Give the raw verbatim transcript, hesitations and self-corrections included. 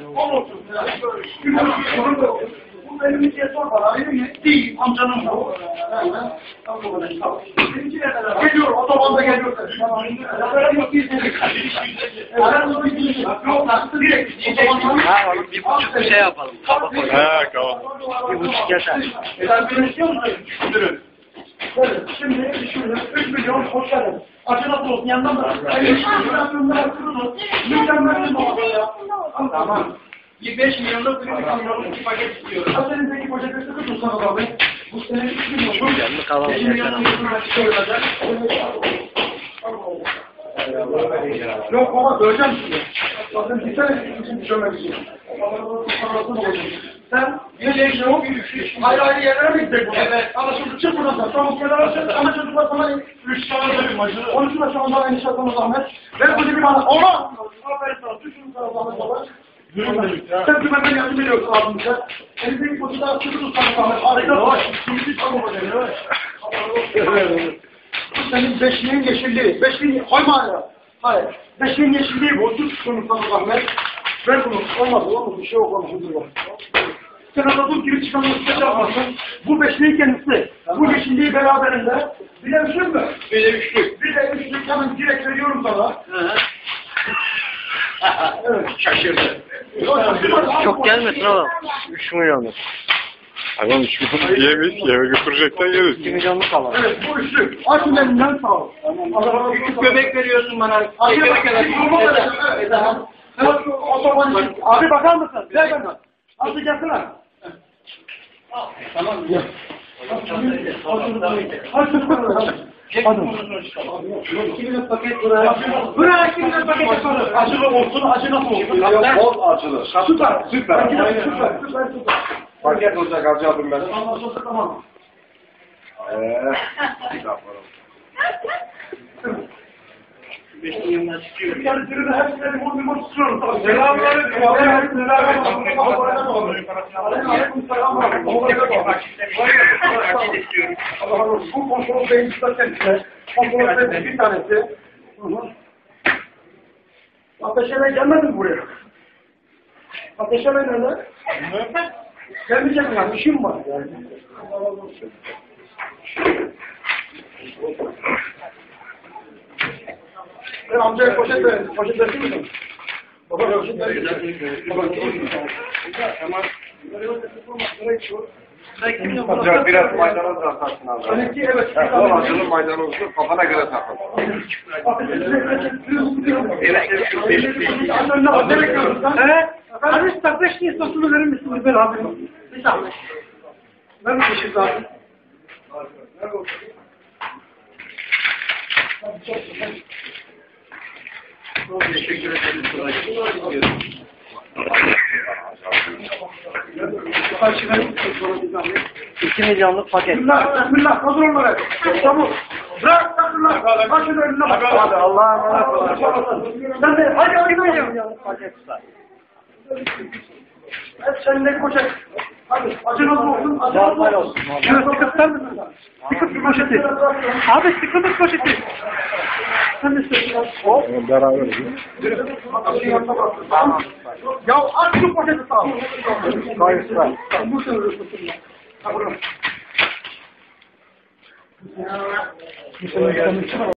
Olsun. Bu benim bir şey sor bana. Benim değil. Amcanın bu. Geliyor. Otobanda geliyor. Ha oğlum bir buçuk bir şey yapalım. Kaba koyalım. Ha tamam. Bir buçuk yeter. Sen beni istiyor musun? Evet, şimdi şurada üç milyon hoş geldin. Acı nasıl olsun yandan da. Hayır, şuradan kurulur. Mükemmel bir baba ya. Tamam. beş milyonda bir milyonluk iki paket istiyorum. Senin peki paketi sıkı tutsana abi. Bu sene üç milyon. Yanlı kalalım. beş milyonun yüzüne çıkarılacak. Yok baba söyleyeceğim şimdi. Bakın bir tane için düşünmek için. Sen geleceksin o ayrı ayrı yerlere mi gidecek bu? Evet. Ama şimdi çık buradan sen. Tamam kenara çık. Ama çocuklar sana üç tane da bir macunu. Onun için de şu anda endişe etmemiz zahmet. Ver bu gibi bana. Oğlum! Aferin sana. Düşün sana zahmet baba. Sen güvenden yardım ediyorsun abimize. Elindeki boşu daha sıkı tutsanız zahmet. Harika. Şimdi bir tamam hocam. Evet. Bu senin beşliğin yeşilliği. Beşliğin koyma hala. Hayır. Beşliğin yeşilliği bu. Tut şunu sana zahmet. Ver bunu. Olmaz. Olmaz. Bir şey yok. Olmaz. Sen adamın gibi çıkanlık şey yapmasın. Bu beşliğin kendisi. Bu yeşilliği beraberinde. Bir de üçlük mü? Bir de üçlük. Bir de üçlük. Hemen direkt veriyorum sana. Evet. Şaşırdı. Çok gelmesin oğlum. üç milyonluk. Hayvan üç milyon yemiş, eve götürecekten yeriz. iki milyonluk alalım. Evet bu üçlük. Açın elinden sağ ol. Küçük göbek veriyorsun bana. Abi Abi bakar mısın? Gel benden. Azı gelsene. Tamam. Gel. Hadi. iki milyon paket buraya. Buraya iki milyon paket yapalım. Acılı olsun, acı nasıl olsun? Bol acılı. Süper, süper. Süper, süper, süper. Paket olacak harcadım ben. Anlaşıldı tamam. Eee. Bir daha yapalım. beş milyondan çıkıyor. Yani sürüde hepsini bu limon tutuyorum. Selamünaleyküm. Aleyküm selam. Allah Allah. Bu kontrol beyin istersen size. Kontrol beyin bir tanesi. Ateşe gelmedin buraya. Ateşe nerede? Gelmeyecek mi yani? İşim var yani. Ben amcaya poşet verin. Poşet versin misin? Baba poşet verin. Baba tamam. Hocam biraz maydanoz atarsın abi. Seninki evet. Bol acılı maydanozlu kafana göre takıl. Ne bekliyorsun sen? He? Abi takbeş niye sosunu verir misin? Ver abi. Bir saniye. Ver bir şey zaten. Teşekkür ederim. iki milyonluk paket. Bismillah, bismillah, hazır onları. Çabuk. Bırak, takırlar. Başın önüne bak. Hadi Allah'a emanet olun. Sen de, hadi hadi iki hadi. milyonluk paket tutar. Hep seninle koşak. Hadi, acı nasıl olsun? Acı nasıl Normal olsun? olsun. Şöyle sıkıntı mısın? Sıkıntı bir poşeti. Abi sıkıntı poşeti. Sen de söyle. Hop. Beraber. Ya aç şu poşeti sağ ol. Hayır, hayır. Bu söylüyorsun. Ha, buyurun.